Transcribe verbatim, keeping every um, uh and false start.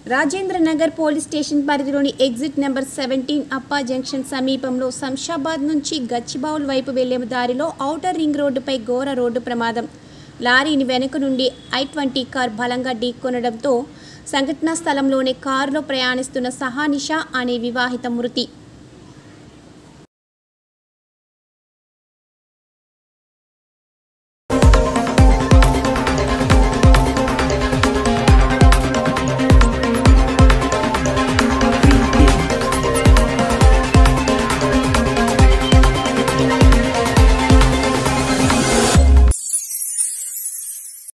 Rajendra Nagar police station పరిధిలోని exit number seventeen Appa junction సమీపంలో శంషాబాద్ నుంచి గచ్చిబౌల్ వైపు వెళ్లే దారిలో ఔటర్ రింగ్ రోడ్డుపై ఘోర రోడ్డు ప్రమాదం. లారీని వెనుక నుండి ఐ ట్వంటీ కార్ బలంగా ఢీకొనడంతో సంఘటనా స్థలంలోనే కారులో ప్రయాణిస్తున్న సహానిషా అనే వివాహిత మృతి.